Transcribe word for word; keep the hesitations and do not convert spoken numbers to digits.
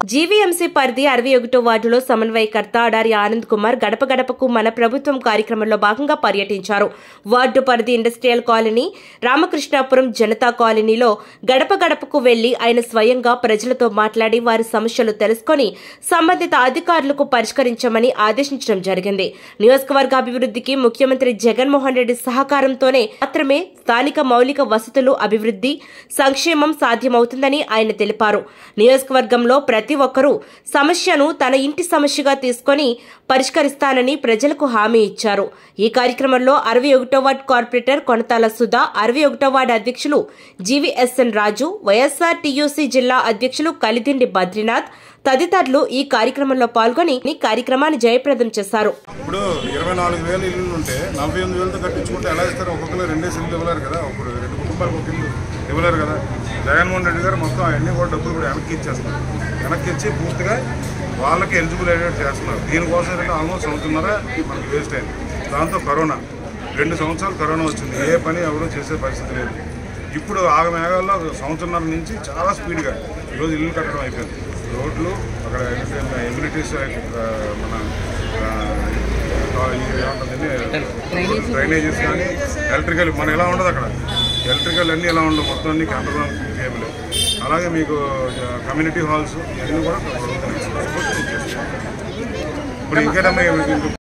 GVMC పరిధి అరవై ఒకటో వార్డులో సమన్వయకర్త అడారి ఆనంద్ కుమార్ గడప గడపకు మన ప్రభుత్వం కార్యక్రమంలో భాగంగా పర్యటించారు. వార్డు పరిధి ఇండస్ట్రియల్ కాలనీ, రామకృష్ణాపురం జనతా కాలనీలో గడప గడపకు వెళ్లి ఆయన స్వయంగా ప్రజలతో మాట్లాడి వారి సమస్యలు తెలుసుకుని సంబంధిత అధికారులకు పరిష్కరించమని ఆదేశించడం జరిగింది. నియోజకవర్గ అభివృద్ధికి ముఖ్యమంత్రి జగన్మోహన్ రెడ్డి సహకారంతోనే మాత్రమే స్థానిక మౌలిక వసతులు అభివృద్ధి, సంక్షేమం సాధ్యమవుతుందని ఆయన తెలిపారు. నియోజకవర్గంలో ప్రతి ఒక్కరూ సమస్యను తన ఇంటి సమస్యగా తీసుకుని పరిష్కరిస్తానని ప్రజలకు హామీ ఇచ్చారు. ఈ కార్యక్రమంలో అరవై ఒకటో వార్డు కార్పొరేటర్ కొనతాల సుధా, అరవై ఒకటో వార్డు అధ్యక్షులు జీవీఎస్ఎన్ రాజు, వైఎస్ఆర్ టీయూసీ జిల్లా అధ్యక్షులు కలిదిండి బద్రీనాథ్ తదితరులు ఈ కార్యక్రమంలో పాల్గొని ఈ కార్యక్రమాన్ని జయప్రదం చేశారు. ఇప్పుడు ఇరవై నాలుగు వేల ఇల్లు ఉంటే నలభై ఎనిమిది వేలతో కట్టించుకుంటే ఎలా ఇస్తారు? ఒక్కొక్కరు రెండేసి ఇల్లు ఇవ్వలేరు కదా, ఇప్పుడు రెండు కుటుంబాలకు ఒక ఇల్లు ఇవ్వలేరు కదా. జగన్మోహన్ రెడ్డి గారు మొత్తం అవన్నీ కూడా డబ్బులు కూడా వెనక్కి ఇచ్చేస్తున్నారు. వెనక్కి ఇచ్చి పూర్తిగా వాళ్ళకి ఎలిజిబుల్ అయ్యేటట్టు చేస్తున్నారు. దీనికోసం అయితే ఆల్మోస్ట్ సంవత్సరంన్నర మనకి వేస్ట్ అయింది. దాంతో కరోనా రెండు సంవత్సరాలు కరోనా వచ్చింది. ఏ పని ఎవరూ చేసే పరిస్థితి లేదు. ఇప్పుడు ఆగమేఘాల్లో సంవత్సరంన్నర నుంచి చాలా స్పీడ్గా ఈరోజు ఇల్లు కట్టడం అయిపోయింది. రోడ్లు అక్కడ ఎమ్యూనిటీస్ మన డ్రైనేజెస్ కానీ ఎలక్ట్రికల్ మన ఎలా ఉండదు, అక్కడ ఎలక్ట్రికల్ అన్నీ ఎలా ఉండవు, మొత్తం అన్ని అండర్గ్రౌండ్ కేబుల్. అలాగే మీకు కమ్యూనిటీ హాల్స్ ఇవన్నీ కూడా ఇప్పుడు ఇంకేటమ్మా